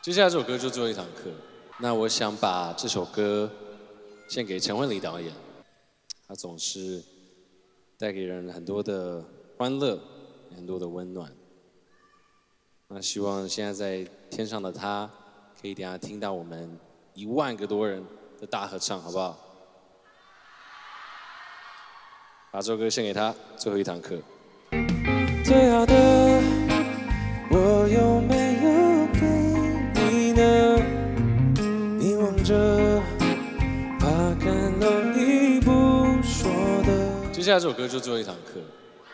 接下来这首歌就最后一堂课，那我想把这首歌献给陈慧琳导演，他总是带给人很多的欢乐，很多的温暖。那希望现在在天上的他，可以等下听到我们1万个多人的大合唱，好不好？把这首歌献给他，最后一堂课。最好的，我有没有给你呢？你望着，怕看了你不说的。接下来这首歌就最后一堂课。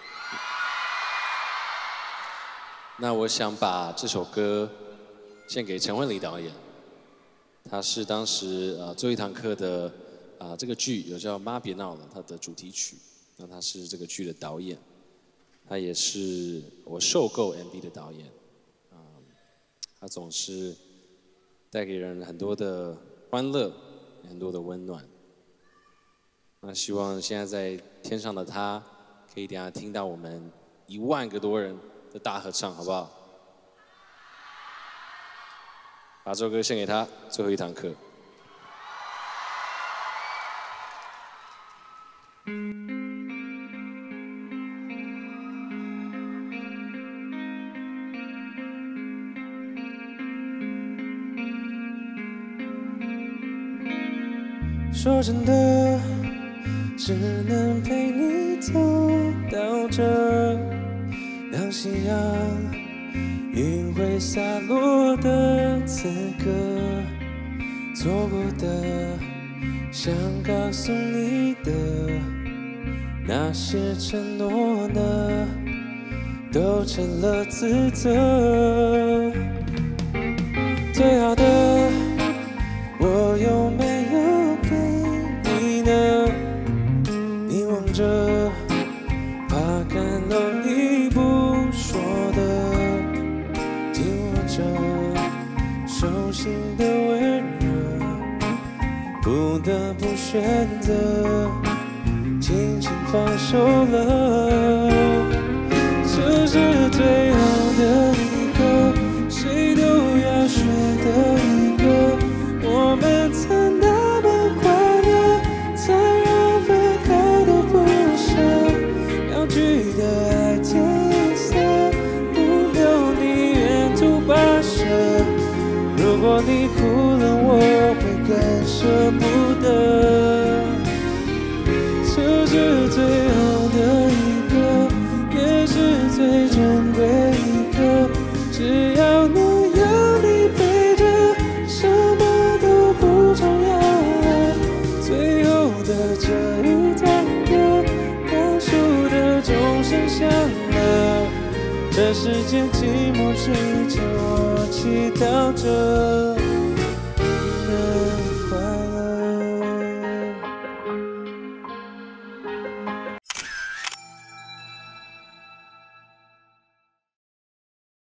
那我想把这首歌献给陈慧琳导演，他是当时最后一堂课的这个剧有叫《妈别闹了》，它的主题曲。那他是这个剧的导演，他也是我受够 MV 的导演，他总是带给人很多的欢乐，很多的温暖。那希望现在在天上的他，可以等下听到我们1万个多人的大合唱，好不好？把这首歌献给他，最后一堂课。说真的，只能陪你走到这。当夕阳云会洒落的此刻，错过的，想告诉你的那些承诺呢，都成了自责。最好的，我有没有给你呢？你望着，怕看到你不说的，紧握着手心的温热，不得不选择轻轻放手了。这是最好的一个，谁都要学的一个。我们曾那么快乐，才让分开的不舍，要聚的爱天一色，不留你远途跋涉。如果你哭了，我会更舍不得。这是最好的一个，也是最珍贵一个。只要能有你陪着，什么都不重要了。最后的这一堂课，倒数的钟声响了，这世间寂寞之间，我祈祷着。